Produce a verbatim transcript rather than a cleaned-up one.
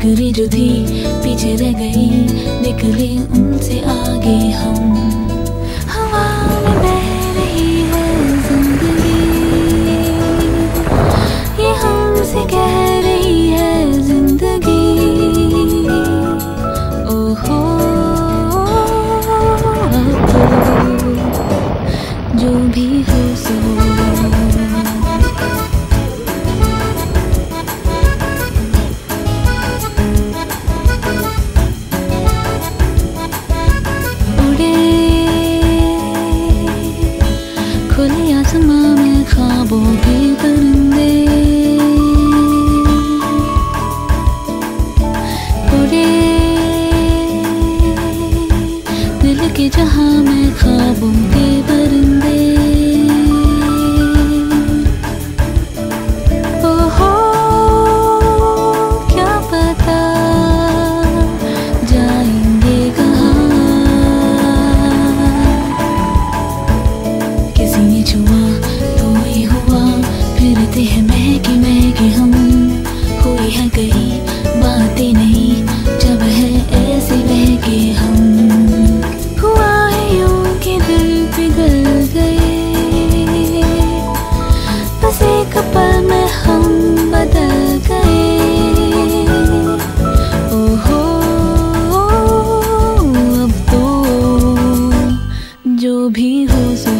फिक्रें जो थी पीछे रह गई, निकले उनसे आगे हम। हवा में बह रही है जिंदगी, ये हमसे कह रही है जिंदगी। ओहो जो भी हो सो, खुले आसमां में ख्वाबों के परिंदे उड़े, दिल के जहां में ख्वाबों के परिंदे। ओहो क्या पता जाएंगे कहाँ, किसी ने छुआ तो ही हुआ, फिरते हैं महके महके हम। हुई है कहीं बातें नहीं जब है ऐसे बहके हम। हुआ है यूं कि दिल पिघल गए, बस एक पल में हम बदल गए। ओहो अब तो जो भी हो सो